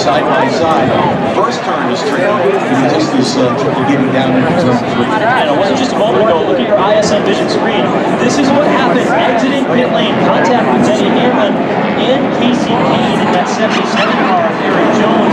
side by side. First turn was tricky. It was just as tricky getting down into zone 3. And it wasn't just a moment ago. Look at your ISM vision screen. This is what happened exiting pit lane. Contact with Denny Hamlin and Casey Kane in that 77 car. Aaron Jones